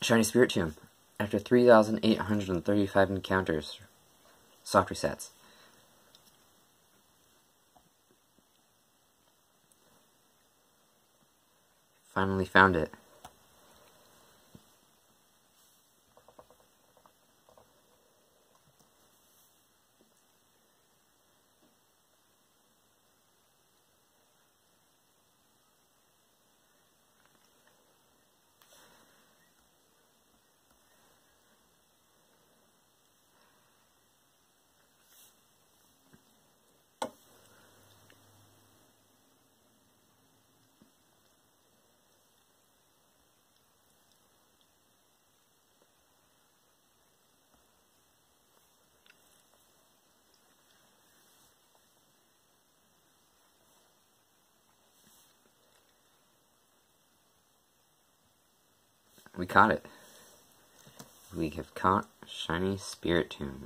Shiny Spiritomb. After 3,835 encounters. Soft resets. Finally found it. We caught it. We have caught Shiny Spiritomb.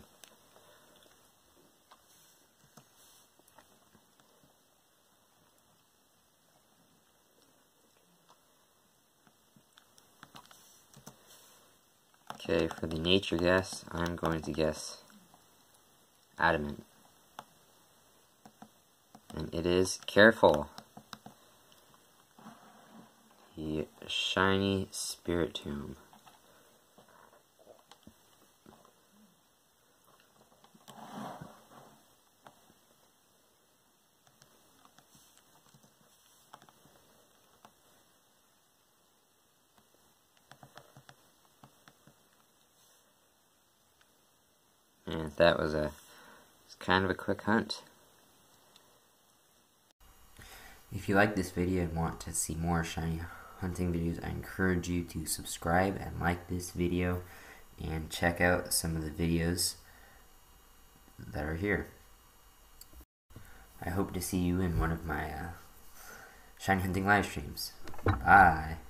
Okay, for the nature guess, I'm going to guess adamant. And it is careful. The Shiny Spiritomb. And that was kind of a quick hunt. If you like this video and want to see more shiny hunting videos, I encourage you to subscribe and like this video and check out some of the videos that are here. I hope to see you in one of my shiny hunting live streams. Bye!